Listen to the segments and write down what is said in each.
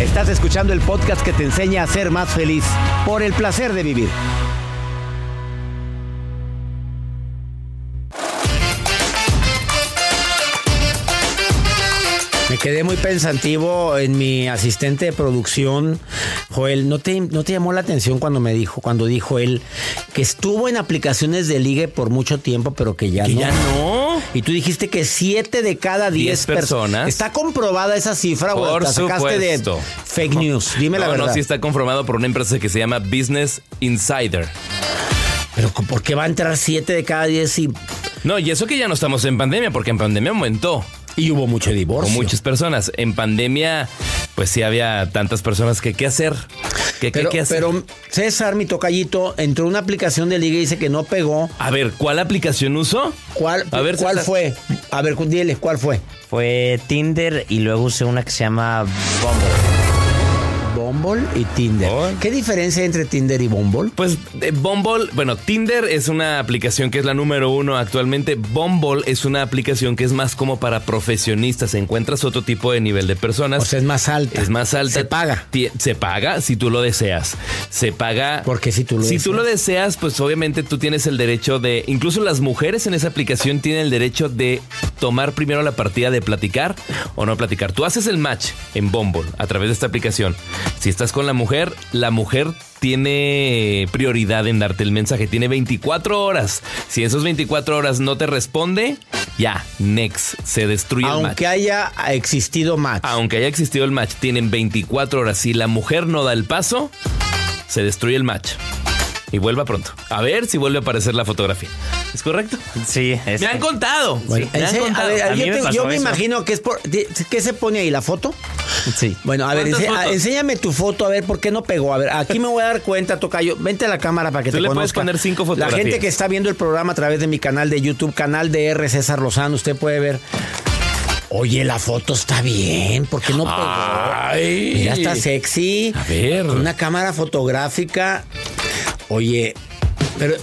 Estás escuchando el podcast que te enseña a ser más feliz por el placer de vivir. Me quedé muy pensativo en mi asistente de producción, Joel. ¿No te llamó la atención cuando dijo él que estuvo en aplicaciones de ligue por mucho tiempo, pero que ya no? Y tú dijiste que 7 de cada 10 personas. ¿Está comprobada esa cifra o la sacaste de fake news? Dime la verdad. No, sí está comprobado por una empresa que se llama Business Insider. Pero ¿por qué va a entrar 7 de cada 10 y...? No, y eso que ya no estamos en pandemia, porque en pandemia aumentó. Y hubo mucho divorcio. Con muchas personas. En pandemia, pues sí había tantas personas que ¿qué hacer? ¿Qué hacer? Pero César, mi tocallito, entró una aplicación de liga y dice que no pegó. A ver, ¿cuál aplicación usó? ¿Cuál fue? A ver, dile, ¿cuál fue? Fue Tinder y luego usé una que se llama Bumble. Bumble y Tinder. Oh. ¿Qué diferencia hay entre Tinder y Bumble? Pues Bumble, bueno, Tinder es una aplicación que es la número 1 actualmente. Bumble es una aplicación que es más como para profesionistas. Encuentras otro tipo de nivel de personas. O sea, es más alta. Es más alta. Se paga. Se paga si tú lo deseas. Se paga. Porque si tú lo deseas. Si tú lo deseas, pues obviamente tú tienes el derecho de... Incluso las mujeres en esa aplicación tienen el derecho de tomar primero la partida de platicar o no platicar. Tú haces el match en Bumble a través de esta aplicación. Si estás con la mujer tiene prioridad en darte el mensaje. Tiene 24 horas. Si en esas 24 horas no te responde, ya, next, se destruye el match. Aunque haya existido match. Aunque haya existido el match, tienen 24 horas. Si la mujer no da el paso, se destruye el match. Y vuelva pronto. A ver si vuelve a aparecer la fotografía. ¿Es correcto? Sí. Me han contado. Bueno, me han contado. A ver, yo me imagino que es por... ¿Qué se pone ahí? ¿La foto? Sí. Bueno, a ver, enséñame tu foto, a ver por qué no pegó. A ver, aquí me voy a dar cuenta, tocayo. Vente a la cámara para que te conozca. Tú le puedes poner 5 fotografías. La gente que está viendo el programa a través de mi canal de YouTube, canal de R. César Lozano, usted puede ver... Oye, la foto está bien. ¿Por qué no pegó? Ay. Mira, está sexy. A ver. Una cámara fotográfica. Oye, pero...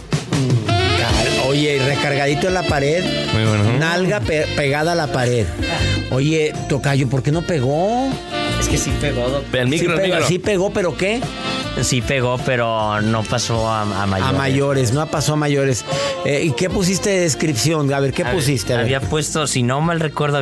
Oye, recargadito en la pared. Muy bueno. Nalga pegada a la pared. Oye, tocayo, ¿por qué no pegó? Es que sí pegó. El micro. Sí pegó, ¿pero qué? Sí pegó, pero no pasó a mayores. A mayores, no pasó a mayores. ¿Y qué pusiste de descripción? A ver, ¿qué pusiste? Había puesto, si no mal recuerdo,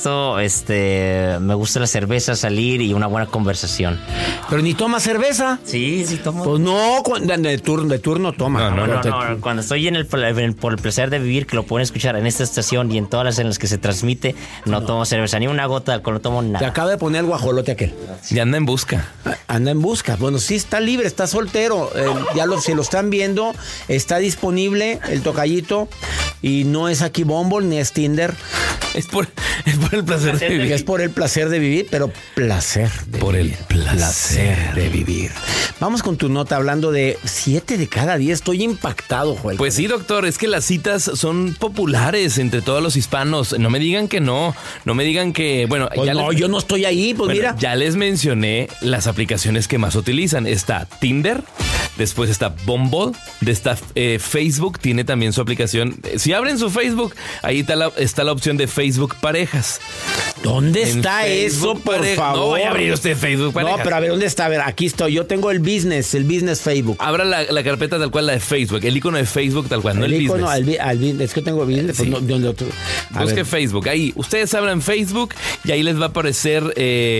me gusta la cerveza, salir y una buena conversación. Pero ni toma cerveza. Sí tomo. Pues no, de turno toma. No. Cuando estoy por el placer de vivir, que lo pueden escuchar en esta estación y en todas las en las que se transmite, no tomo cerveza, ni una gota de alcohol, no tomo nada. Te acaba de poner el guajolote aquel. Y anda en busca. Bueno, sí, está libre, está soltero. Si lo están viendo, está disponible el tocallito. Y no es aquí Bumble ni es Tinder. Es por el placer de vivir. Es por el placer de vivir, pero placer de por vivir. El placer de vivir. Vamos con tu nota hablando de 7 de cada 10. Estoy impactado, Joel. Pues sí, doctor, es que las citas son populares entre todos los hispanos. No me digan que no. No me digan que... Bueno, pues yo no estoy ahí, pues mira. Ya les mencioné las aplicaciones que más utilizan. Está Tinder, después está Bumble, está Facebook, tiene también su aplicación. Si abren su Facebook, ahí está la opción de Facebook Parejas. ¿Dónde está eso, por favor? No voy a abrir usted Facebook Parejas. No, pero a ver, ¿dónde está? A ver, aquí estoy. Yo tengo el business Facebook. Abra la carpeta tal cual, la de Facebook, el icono de Facebook tal cual, no el icono, business. Es que tengo business. Sí. Pues no, busque Facebook, ahí. Ustedes abran Facebook y ahí les va a aparecer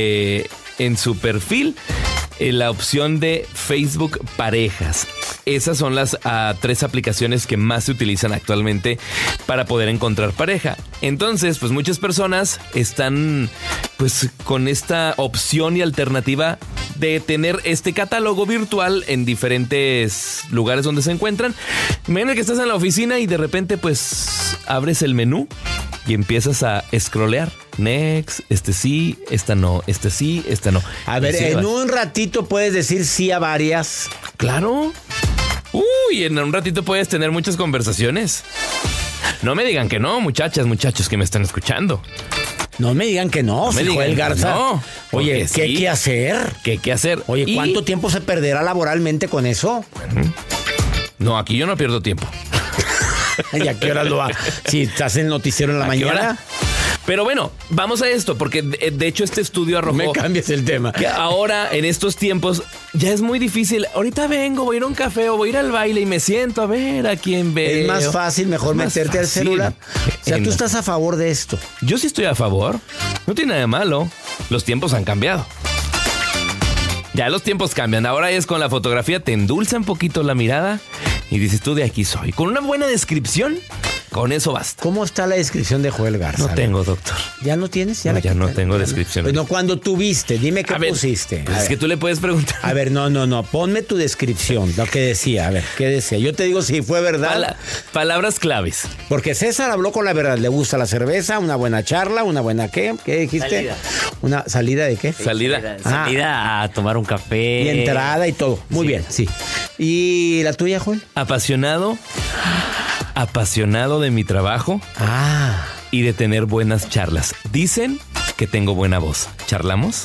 en su perfil la opción de Facebook Parejas. Esas son las 3 aplicaciones que más se utilizan actualmente para poder encontrar pareja. Entonces, pues muchas personas están pues con esta opción y alternativa de tener este catálogo virtual en diferentes lugares donde se encuentran. Imagina que estás en la oficina y de repente pues abres el menú y empiezas a scrollear. Next, sí, esta no, sí, esta no. A ver, en un ratito puedes decir sí a varias. Claro. Uy, en un ratito puedes tener muchas conversaciones. No me digan que no, muchachos que me están escuchando. No me digan que no, Joel Garza. No. Oye, ¿qué hay que hacer? ¿Qué hay que hacer? Oye, ¿cuánto tiempo se perderá laboralmente con eso? No, aquí yo no pierdo tiempo. ¿Y a qué hora lo va? Si estás en el noticiero en la mañana. Pero bueno, vamos a esto, porque de hecho este estudio arrojó... Me cambies el tema. Que ahora, en estos tiempos, ya es muy difícil. Ahorita vengo, voy a ir a un café o voy a ir al baile y me siento a ver a quién veo. Es más fácil, mejor Más meterte al fácil. celular. O sea, tú estás a favor de esto. Yo sí estoy a favor. No tiene nada de malo. Los tiempos han cambiado. Ya los tiempos cambian. Ahora es con la fotografía, te endulza un poquito la mirada y dices, tú de aquí soy. Con una buena descripción, con eso basta. ¿Cómo está la descripción de Joel Garza? No tengo, doctor. ¿Ya no tienes? No, la ya no quitaste? tengo descripción. Bueno, cuando tuviste, dime qué A ver, pusiste. pues A es que ver. tú le puedes preguntar. A ver, no, ponme tu descripción, lo que decía, a ver, ¿qué decía? Yo te digo si fue verdad, Palabras claves. porque César habló con la verdad, le gusta la cerveza, una buena charla, una buena ¿qué? ¿Qué dijiste? Salida. ¿Una salida de qué? Salida. Salida a tomar un café. Y entrada y todo, muy bien, sí. ¿Y la tuya, Joel? Apasionado de mi trabajo Ah, y de tener buenas charlas. Dicen que tengo buena voz. ¿Charlamos?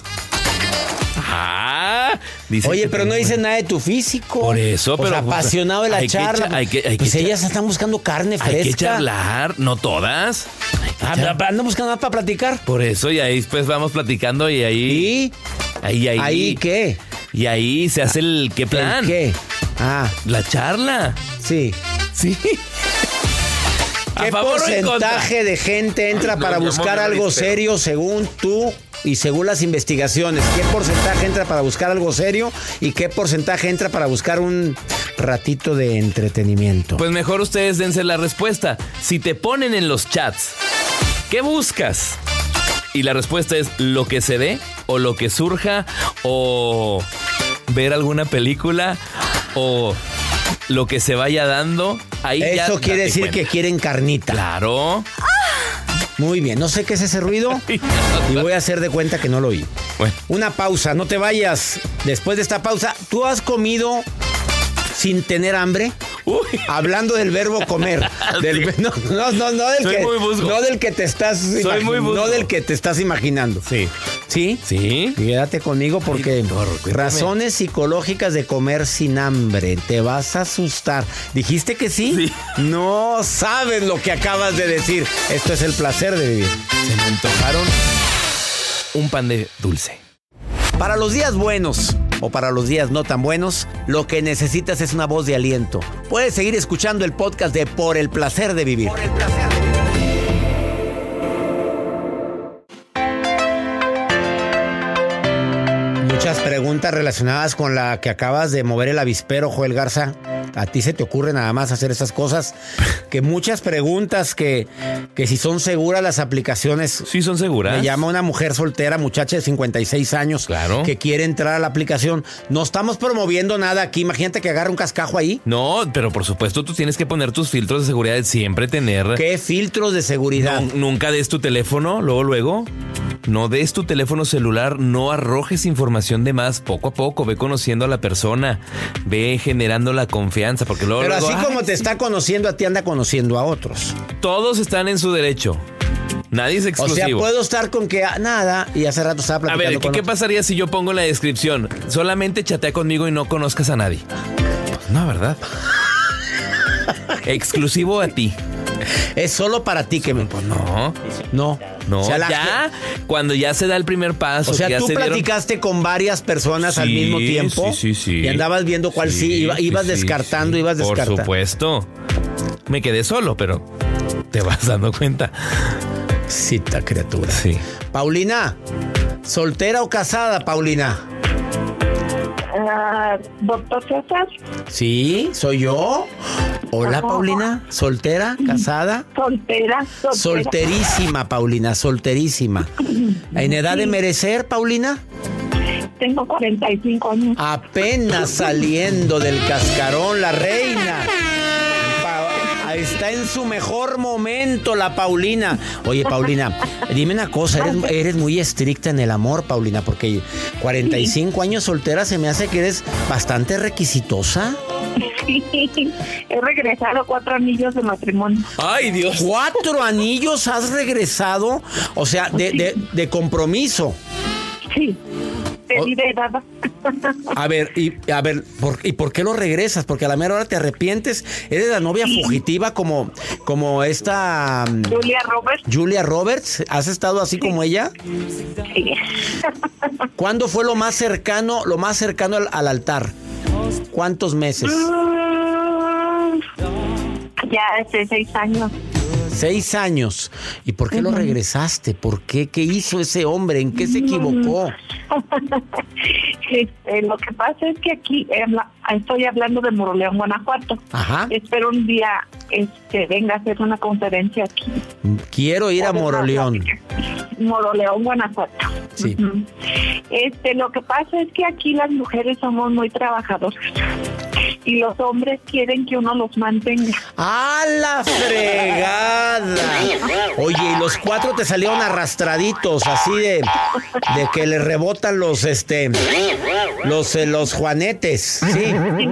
Dicen oye, que pero tengo no dices buena- nada de tu físico. Por eso, O sea, pero apasionado de la hay que charla. hay que pues char- ellas están buscando carne fresca. Hay que charlar, no todas. Andan buscando nada para platicar. Por eso, y ahí después vamos platicando y ahí... ¿Y? Ahí. ¿Ahí qué? Y ahí se hace el qué plan. ¿El qué? Ah, La charla. sí. Sí. ¿Qué porcentaje de gente entra No, para mi buscar amor, no algo viste. serio según tú y según las investigaciones? ¿Qué porcentaje entra para buscar algo serio y qué porcentaje entra para buscar un ratito de entretenimiento? Pues mejor ustedes dense la respuesta. Si te ponen en los chats, ¿qué buscas? Y la respuesta es lo que se dé o lo que surja o ver alguna película o lo que se vaya dando. Ahí ya Eso quiere date decir cuenta. que quieren carnita. Claro. Muy bien, no sé qué es ese ruido y voy a hacer de cuenta que no lo oí. Bueno. Una pausa, no te vayas. Después de esta pausa, ¿tú has comido sin tener hambre? Uy. Hablando del verbo comer. No del Soy que, muy busco. no del que te estás Soy muy busco. no del que te estás imaginando. Sí. ¿Sí? Sí. Quédate conmigo porque doctor, cuéntame. razones psicológicas de comer sin hambre. Te vas a asustar. ¿Dijiste que sí? Sí. No sabes lo que acabas de decir. Esto es el placer de vivir. Se me antojaron un pan de dulce. Para los días buenos o para los días no tan buenos, lo que necesitas es una voz de aliento. Puedes seguir escuchando el podcast de Por el placer de vivir. Por el placer de vivir. Muchas preguntas relacionadas con la que acabas de mover el avispero, Joel Garza. A ti se te ocurre nada más hacer esas cosas. Que muchas preguntas que si son seguras las aplicaciones. Sí, son seguras. Me llama una mujer soltera, muchacha de 56 años, Claro. que quiere entrar a la aplicación. No estamos promoviendo nada aquí. Imagínate que agarre un cascajo ahí. No, pero por supuesto tú tienes que poner tus filtros de seguridad, siempre tener... ¿Qué filtros de seguridad? Nunca des tu teléfono, luego. No des tu teléfono celular, no arrojes información de más. Poco a poco, ve conociendo a la persona, ve generando la confianza, porque luego... Pero luego, así como ay, te está conociendo a ti, anda conociendo a otros. todos están en su derecho. Nadie es O exclusivo. sea, puedo estar con que nada y hace rato estaba A platicando ver, con ¿qué otro. pasaría si yo pongo en la descripción? Solamente chatea conmigo y no conozcas a nadie. Pues no, ¿verdad? Exclusivo a ti. Es solo para ti que me... Pues no. No. No, O sea, ya, cuando ya se da el primer paso. O sea, que ya tú se dieron- platicaste con varias personas al Sí, mismo tiempo. sí. Y andabas viendo cuál sí, ibas sí, descartando, sí. ibas descartando. Por supuesto. Me quedé solo, pero te vas dando cuenta. Cita criatura. Sí. Paulina, ¿soltera o casada, Paulina? Doctor César, Sí, soy yo. Hola, Ajá. Paulina. ¿Soltera? ¿Casada? soltera. Solterísima, Paulina, solterísima. ¿En edad de merecer, Paulina? Tengo 45 años. Apenas saliendo del cascarón, la reina. Está en su mejor momento la Paulina. Oye, Paulina, dime una cosa, eres muy estricta en el amor, Paulina, porque 45 años soltera se me hace que eres bastante requisitosa. He regresado 4 anillos de matrimonio. Ay, Dios. 4 anillos has regresado, o sea, de compromiso. Sí, pedí de dada. A ver, ¿y por qué lo regresas? Porque a la mera hora te arrepientes. ¿Eres la novia fugitiva como esta Julia Roberts? ¿Has estado así como ella? Sí. ¿Cuándo fue lo más cercano al altar? ¿Cuántos meses? Ya hace 6 años. 6 años. ¿Y por qué lo regresaste? ¿Por qué? ¿Qué hizo ese hombre? ¿En qué se equivocó? Lo que pasa es que aquí estoy hablando de Moroleón, Guanajuato. Ajá. Espero un día venga a hacer una conferencia aquí. Quiero ir a Moroleón. Moroleón, Guanajuato. Sí. Uh-huh. Lo que pasa es que aquí las mujeres somos muy trabajadoras y los hombres quieren que uno los mantenga. ¡A la fregada! Oye, y los 4 te salieron arrastraditos, así de que le rebotan los juanetes, ¿sí?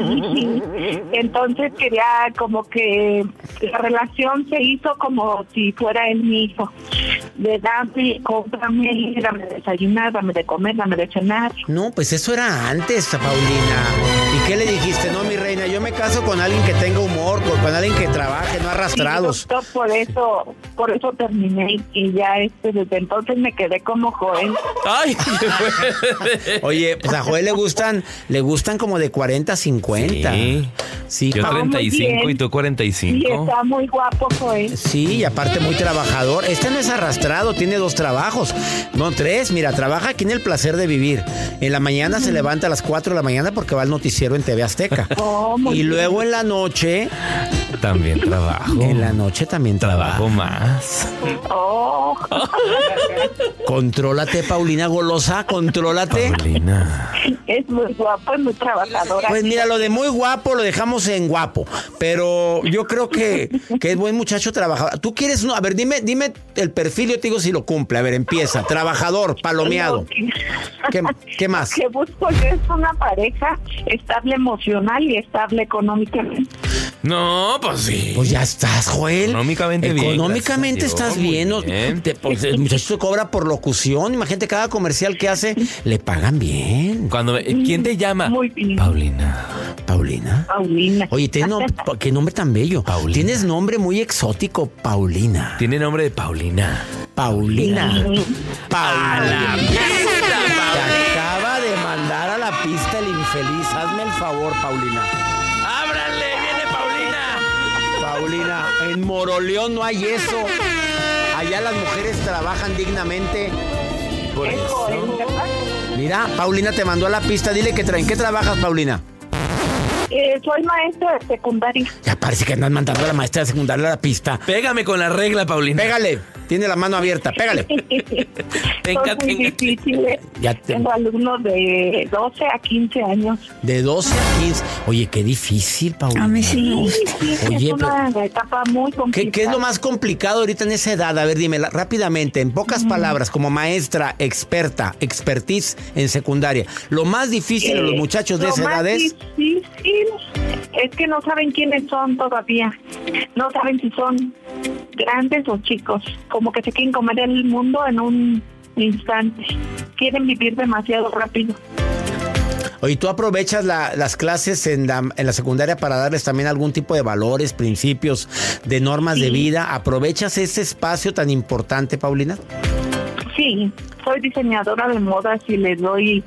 Entonces quería como que la relación se hizo como si fuera él mi hijo. De dame, cómprame, dame de desayunar, dame de comer, dame de cenar. No, pues eso era antes, Paulina. ¿Y qué le dijiste? No, mi reina, yo me caso con alguien que tenga humor, con alguien que trabaje, no arrastrados. Sí, doctor, por eso terminé y ya desde entonces me quedé como Joel. Ay, oye, pues a Joel le gustan como de 40 a 50. Sí, yo 35 y tú 45. Sí, está muy guapo Joel. Sí, y aparte muy trabajador. No es arrastrado, tiene 2 trabajos. No, 3, mira, trabaja aquí en El Placer de Vivir. En la mañana se levanta a las 4 de la mañana porque va al noticiero en TV Azteca. Y luego en la noche también trabajo. En la noche también trabajo más. Oh. Contrólate, Paulina Golosa, contrólate. Paulina. Es muy guapo, es muy trabajadora. Pues mira, lo de muy guapo lo dejamos en guapo, pero yo creo que es buen muchacho trabajador. ¿Tú quieres uno? A ver, dime el perfil, yo te digo si lo cumple. A ver, empieza. Trabajador, palomeado. ¿Qué más? Que busco yo es una pareja estable emocional y estable económicamente. No, pues sí. Pues ya estás, Joel. Económicamente bien. Económicamente estás bien. Pues el muchacho se cobra por locución. Imagínate, cada comercial que hace, le pagan bien. ¿Quién te llama? Muy bien. Paulina. Oye, qué nombre tan bello. Paulina. Tienes nombre muy exótico, Paulina. Tiene nombre de Paulina. Paulina. ¡A la pista, Te acaba de mandar a la pista el infeliz. Hazme el favor, Paulina. ¡Ábrale! ¡Viene Paulina! Paulina, en Moroleón no hay eso. Allá las mujeres trabajan dignamente. Por eso. Mira, Paulina te mandó a la pista. Dile ¿en qué trabajas, Paulina? Soy maestra de secundaria. Ya parece que andas mandando a la maestra de secundaria a la pista. Pégame con la regla, Paulina. Pégale. Tiene la mano abierta. Pégale. Son muy difíciles. Tengo alumnos de 12 a 15 años. De 12 a 15. Oye, qué difícil, Paulina. A mí sí. Oye, es una etapa muy complicada. ¿Qué es lo más complicado ahorita en esa edad? A ver, dime rápidamente, en pocas palabras, como maestra, expertise en secundaria. Lo más difícil de los muchachos de esa edad es... Es que no saben quiénes son todavía. No saben si son grandes o chicos. Como que se quieren comer el mundo en un instante. Quieren vivir demasiado rápido. Oye, ¿tú aprovechas las clases en la secundaria para darles también algún tipo de valores, principios, de normas de vida? ¿Aprovechas ese espacio tan importante, Paulina? Sí, soy diseñadora de modas y les doy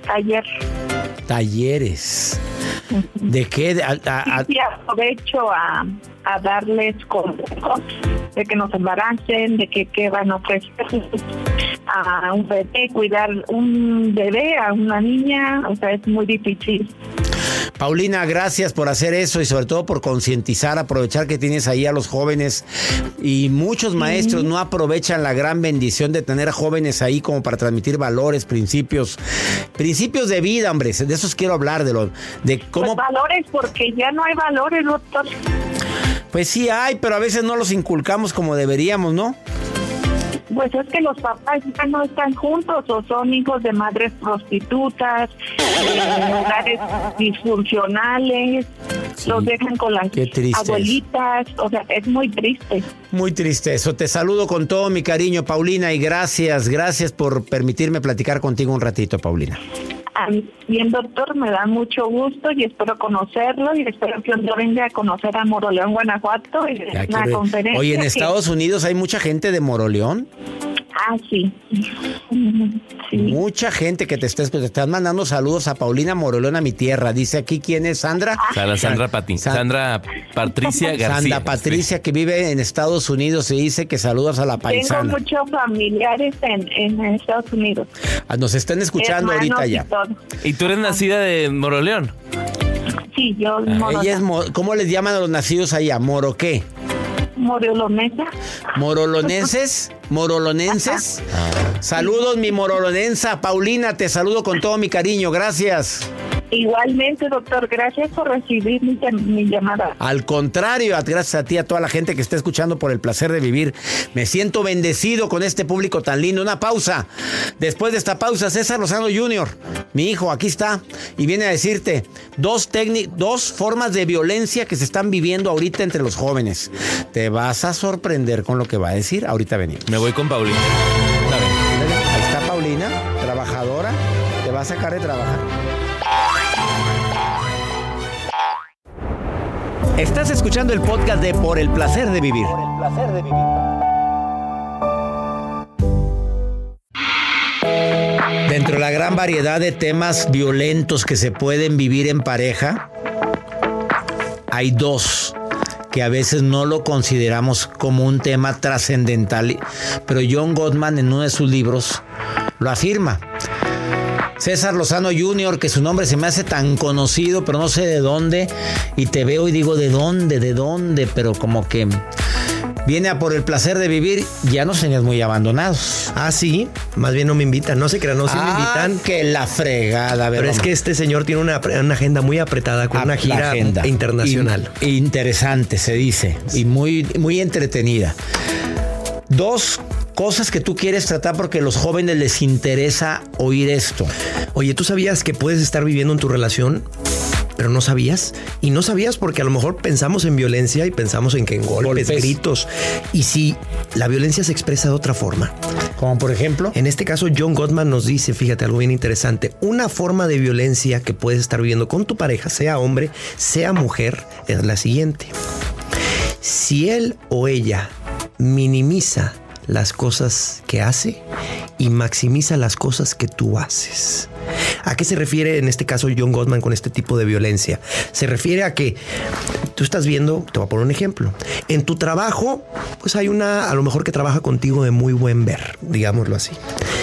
talleres. ¿De qué? Sí, aprovecho a darles consejos de que no se embaracen, de que van a ofrecer a un bebé, cuidar un bebé, a una niña, o sea, es muy difícil. Paulina, gracias por hacer eso y sobre todo por concientizar, aprovechar que tienes ahí a los jóvenes, y muchos maestros no aprovechan la gran bendición de tener jóvenes ahí como para transmitir valores, principios de vida, hombre. De esos quiero hablar, de cómo... Pues valores, porque ya no hay valores, doctor. Pues sí hay, pero a veces no los inculcamos como deberíamos, ¿no? Pues es que los papás ya no están juntos o son hijos de madres prostitutas, hogares disfuncionales, sí, los dejan con las abuelitas, o sea, es muy triste. Muy triste eso. Te saludo con todo mi cariño, Paulina, y gracias por permitirme platicar contigo un ratito, Paulina. Bien, doctor, me da mucho gusto y espero conocerlo y espero que un día venga a conocer a Moroleón, Guanajuato, y una conferencia. Oye, en Estados Unidos hay mucha gente de Moroleón. Sí. Sí. Mucha gente que te están mandando saludos a Paulina Moroleón, a mi tierra. Dice aquí, ¿quién es? Sandra. Sandra Patricia García. Sandra Patricia, que vive en Estados Unidos, y dice que saludas a la paisana. Tengo muchos familiares en Estados Unidos. Nos están escuchando ahorita ya. ¿Y tú eres nacida de Moroleón? Sí, yo. ¿Cómo les llaman a los nacidos allá? ¿Moro qué? Morolonesa. ¿Morolonenses? ¿Morolonenses? Saludos, mi morolonensa. Paulina, te saludo con todo mi cariño. Gracias. Igualmente, doctor, gracias por recibir mi llamada. Al contrario, gracias a ti, a toda la gente que está escuchando por el placer de vivir. Me siento bendecido con este público tan lindo. Una pausa. Después de esta pausa, César Lozano Jr., mi hijo, aquí está, y viene a decirte dos formas de violencia que se están viviendo ahorita entre los jóvenes. Te vas a sorprender con lo que va a decir. Ahorita venimos. Me voy con Paulina. Ahí está Paulina, trabajadora. Te va a sacar de trabajar. Estás escuchando el podcast de Por el Placer de Vivir. Por el Placer de Vivir. Dentro de la gran variedad de temas violentos que se pueden vivir en pareja, hay dos que a veces no lo consideramos como un tema trascendental, pero John Gottman en uno de sus libros lo afirma. César Lozano Jr., que su nombre se me hace tan conocido, pero no sé de dónde, y te veo y digo, ¿de dónde? Pero como que viene a Por el Placer de Vivir, ya nos tenías muy abandonados. Sí, más bien no me invitan, no se crean, no, sí me invitan. Que la fregada, pero es que este señor tiene una agenda muy apretada con una gira internacional. Interesante, se dice, y muy, muy entretenida. Dos cosas que tú quieres tratar porque a los jóvenes les interesa oír esto. Oye, ¿tú sabías que puedes estar viviendo en tu relación, pero no sabías? Y no sabías porque a lo mejor pensamos en violencia y pensamos en que en golpes, gritos. Y si la violencia se expresa de otra forma. Como por ejemplo. En este caso, John Gottman nos dice, fíjate, algo bien interesante. Una forma de violencia que puedes estar viviendo con tu pareja, sea hombre, sea mujer, es la siguiente. Si él o ella minimiza las cosas que hace y maximiza las cosas que tú haces. ¿A qué se refiere en este caso John Gottman con este tipo de violencia? Se refiere a que tú estás viendo, te voy a poner un ejemplo. En tu trabajo, pues hay una, a lo mejor que trabaja contigo de muy buen ver, digámoslo así.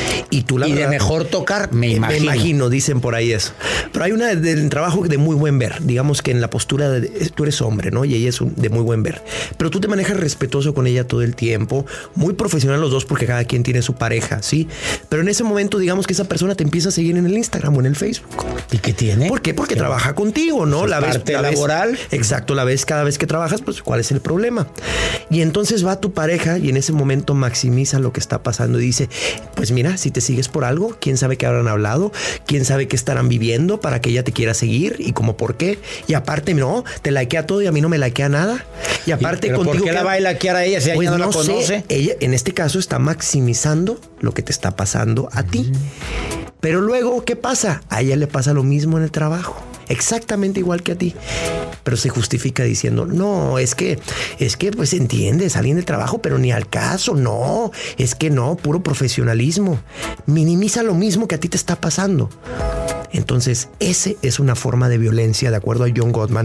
Y tú de mejor tocar, me imagino. Me imagino, dicen por ahí eso. Pero hay una del trabajo de muy buen ver. Digamos que en la postura tú eres hombre, ¿no? Y ella es de muy buen ver. Pero tú te manejas respetuoso con ella todo el tiempo. Muy profesional los dos porque cada quien tiene su pareja, ¿sí? Pero en ese momento, digamos que esa persona te empieza a seguir en el Instagram o en el Facebook. ¿Y qué tiene? ¿Por qué? Porque trabaja contigo, ¿no? La parte laboral. Exacto, la ves cada vez que trabajas, pues ¿cuál es el problema? Y entonces va tu pareja y en ese momento maximiza lo que está pasando y dice, pues mira, si te sigues por algo, quién sabe qué habrán hablado, quién sabe qué estarán viviendo para que ella te quiera seguir y como por qué. Y aparte, no, te likea todo y a mí no me likea nada. Y aparte, ¿pero contigo, ¿por qué la va a likear a ella si pues ella no la conoce? Sé, ella en este caso está maximizando lo que te está pasando a ti. Pero luego, ¿qué pasa? A ella le pasa lo mismo en el trabajo. Exactamente igual que a ti. Pero se justifica diciendo, no, es que pues entiendes, alguien del trabajo, pero ni al caso, no, es que no, puro profesionalismo. Minimiza lo mismo que a ti te está pasando. Entonces, ese es una forma de violencia, de acuerdo a John Gottman.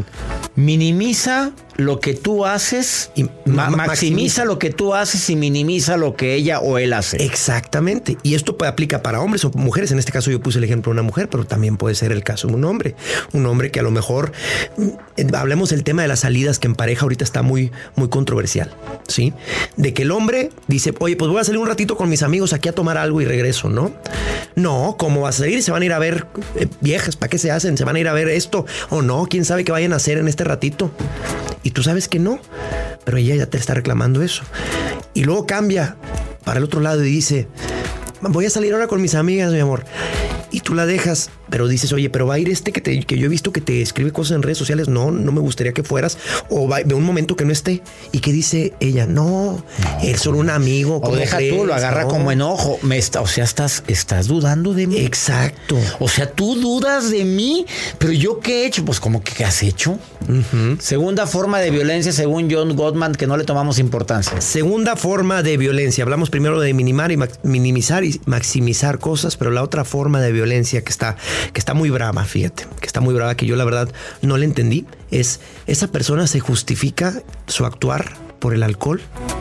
Minimiza lo que tú haces y maximiza lo que tú haces y minimiza lo que ella o él hace. Exactamente. Y esto aplica para hombres o mujeres. En este caso yo puse el ejemplo de una mujer, pero también puede ser el caso de un hombre. Un hombre que a lo mejor, hablemos del tema de las salidas, que en pareja ahorita está muy, muy controversial, ¿sí? De que el hombre dice, oye, pues voy a salir un ratito con mis amigos aquí a tomar algo y regreso, ¿no? No, ¿cómo vas a salir? Se van a ir a ver viejas, ¿para qué se hacen? ¿Se van a ir a ver esto? O no, ¿quién sabe qué vayan a hacer en este ratito? Y tú sabes que no, pero ella ya te está reclamando eso. Y luego cambia para el otro lado y dice, voy a salir ahora con mis amigas, mi amor. y tú la dejas, pero dices, oye, pero va a ir que yo he visto que te escribe cosas en redes sociales, no me gustaría que fueras, o ve un momento que no esté, y que dice ella, no, es solo un amigo. O deja tú, lo agarra como enojo, o sea, estás dudando de mí. Exacto. O sea, tú dudas de mí, pero ¿yo qué he hecho? Pues como que ¿qué has hecho? Segunda forma de violencia, según John Gottman, que no le tomamos importancia. Segunda forma de violencia, hablamos primero de minimizar y maximizar cosas, pero la otra forma de violencia que está muy brava, fíjate, que está muy brava, que yo la verdad no le entendí, es esa persona se justifica su actuar por el alcohol.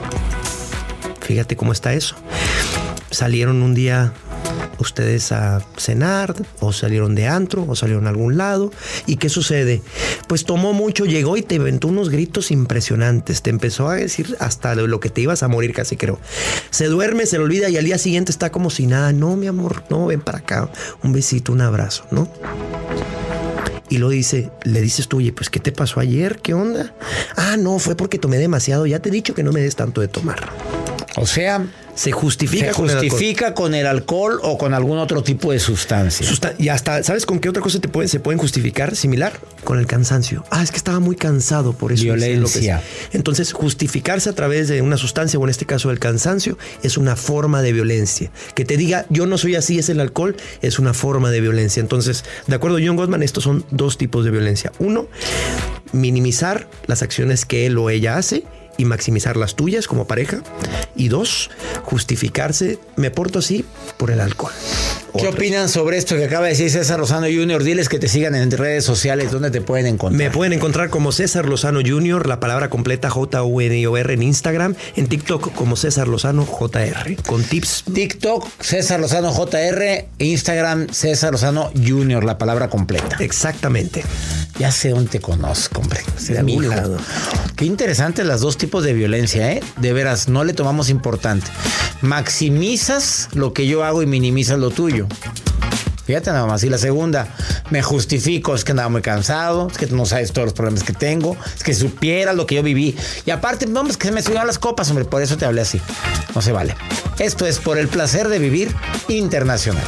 Fíjate cómo está eso. Salieron un día ustedes a cenar, o salieron de antro, o salieron a algún lado, ¿y qué sucede? Pues tomó mucho, llegó y te aventó unos gritos impresionantes, te empezó a decir hasta lo que te ibas a morir, casi creo. Se duerme, se le olvida, y al día siguiente está como si nada. No, mi amor, no, ven para acá, un besito, un abrazo, ¿no? Y le dices tú, oye, pues ¿qué te pasó ayer? ¿Qué onda? Ah, no, fue porque tomé demasiado, ya te he dicho que no me des tanto de tomar. O sea, se justifica con el alcohol o con algún otro tipo de sustancia. Y hasta, ¿sabes con qué otra cosa se pueden justificar? Similar, con el cansancio. Ah, es que estaba muy cansado, por eso. Violencia. Entonces, justificarse a través de una sustancia, o en este caso el cansancio, es una forma de violencia. Que te diga, yo no soy así, es el alcohol, es una forma de violencia. Entonces, de acuerdo a John Gottman, estos son dos tipos de violencia. Uno, minimizar las acciones que él o ella hace y maximizar las tuyas como pareja. Y dos, justificarse, me porto así por el alcohol. ¿Qué opinan sobre esto que acaba de decir César Lozano Jr.? Diles que te sigan en redes sociales. ¿Dónde te pueden encontrar? Me pueden encontrar como César Lozano Jr., la palabra completa JUNIOR en Instagram, en TikTok como César Lozano JR, con tips. TikTok, César Lozano JR, Instagram, César Lozano Jr., la palabra completa. Exactamente. Ya sé dónde te conozco, hombre. De algún lado. Qué interesantes las dos tipos de violencia, ¿eh? De veras, no le tomamos importante. Maximizas lo que yo hago y minimizas lo tuyo. Fíjate nada más. Y la segunda, me justifico, es que andaba muy cansado, es que tú no sabes todos los problemas que tengo, es que supieras lo que yo viví. Y aparte, no, es que se me subieron las copas, hombre, por eso te hablé así. No se vale. Esto es Por el Placer de Vivir Internacional.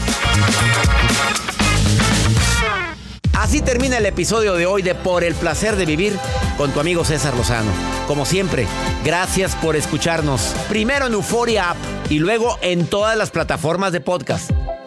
Así termina el episodio de hoy de Por el Placer de Vivir con tu amigo César Lozano. Como siempre, gracias por escucharnos. Primero en Euforia App y luego en todas las plataformas de podcast.